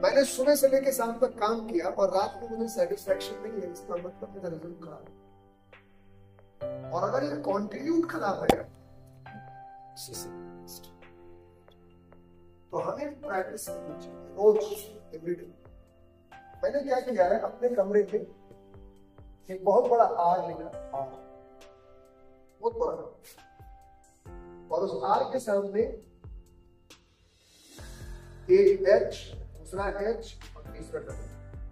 मैंने सुबह से लेकर शाम तक काम किया और रात में मुझे सेटिस्फैक्शन नहीं है, इसका मतलब मेरा रिजल्ट खराब है। और अगर ये कंटिन्यू खराब है तो हमें प्रैक्टिस करनी चाहिए रोज, एवरीडे। मैंने क्या किया है, अपने कमरे में एक बहुत बड़ा आर लिया, आर बहुत बड़ा, और उस आर के सामने एक एच, दूसरा एच और तीसरा डबल।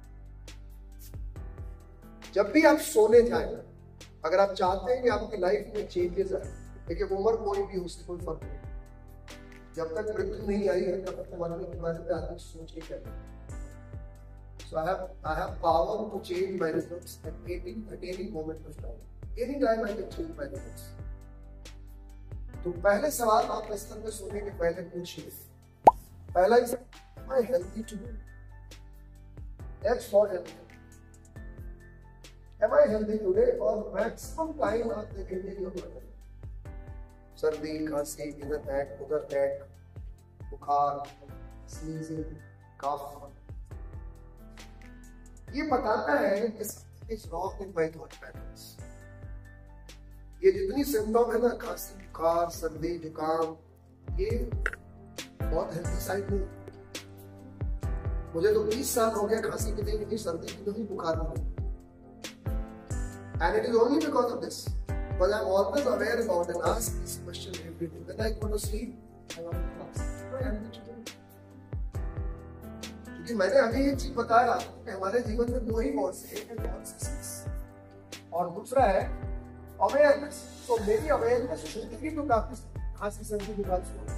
जब भी आप सोने जाए, अगर आप चाहते हैं कि आपकी लाइफ में चेंजेस आए, देखिए उम्र कोई भी हो, उससे कोई फर्क नहीं, जब तक मृत्यु नहीं आई है तब तक मरने के बारे में आदमी सोच के करता है। So I have power to change my results at any moment of time. Any time I can change my results. तो पहले सवाल आप बिस्तर में सोने के पहले पूछिए, पहला ही am I healthy today? That's for healthy. Am I healthy today? और maximum time आप देखेंगे कि होगा सर्दी, खांसी, इधर बैक उधर बैक, बुखार, स्नीजिंग, कफ, ये बताता है कि it's wrong in my thought patterns. ये जितनी सिम्टम है ना, खांसी, बुखार, सर्दी, जुकाम, ये बहुत हेल्दी साइड नहीं। मुझे तो 20 साल हो गया खांसी की नहीं, सर्दी की नहीं, बुखार की नहीं। And it is only because of this. Because I'm always aware about and ask this question every day. When I go to sleep, I want to ask, what am I to do? क्योंकि मैंने अभी एक चीज बताया कि हमारे जीवन में दो ही कॉन्स हैं, एक है कॉन्सियसनेस और दूसरा है अवेयरनेस। तो मेरी अवेयरनेस जिंदगी तो काफी खांसी, सर्दी, बुखार से।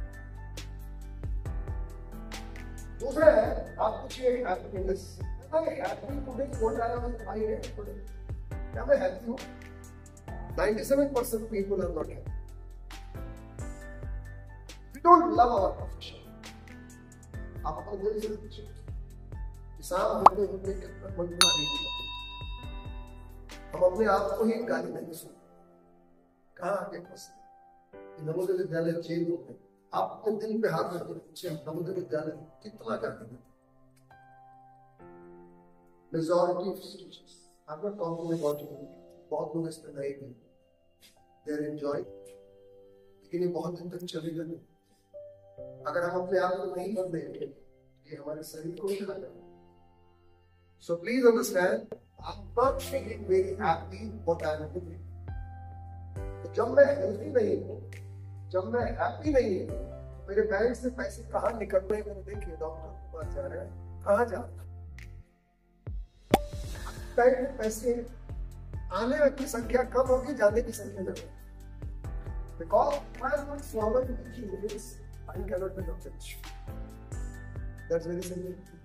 दूसरा है आप पूछिए हैप्पीनेस, हैप्पी टुडे बोल रहा हूं भाई है टुडे, क्या मैं हैप्पी हूं? 97% people are not happy. We don't love our profession. आप अपने दिल से पूछिए, किसान होते कितना मनमानी हम अपने आप को ही गाली नहीं सुनते। कहाँ आके फंसे? नवोदय विद्यालय चेंज हो गए। आप अपने दिल पे हाथ रखते पूछे, नवोदय विद्यालय कितना करते हैं? Majority of students, I'm not talking about you, बहुत लोग इसमें नहीं हैं, they are enjoying, लेकिन ये बहुत दिन तक चलेगा नहीं। अगर हम अपने आप को नहीं बदलेंगे, ये हमारे शरीर को ही खाएगा। So please understand, I'm not feeling very happy what I'm doing. तो जब मैं हेल्थी नहीं हूँ, जब मैं हैप्पी नहीं हूँ, मेरे बैंक से पैसे कहाँ निकल रहे हैं? देखिए डॉक्टर के पास जा रहे हैं, कहाँ जा रहे हैं? बैंक में पैसे आने की संख्या कम होगी, जाने की संख्या ज्यादा। Because I am not following the rules, I cannot be doctor. That's very simple.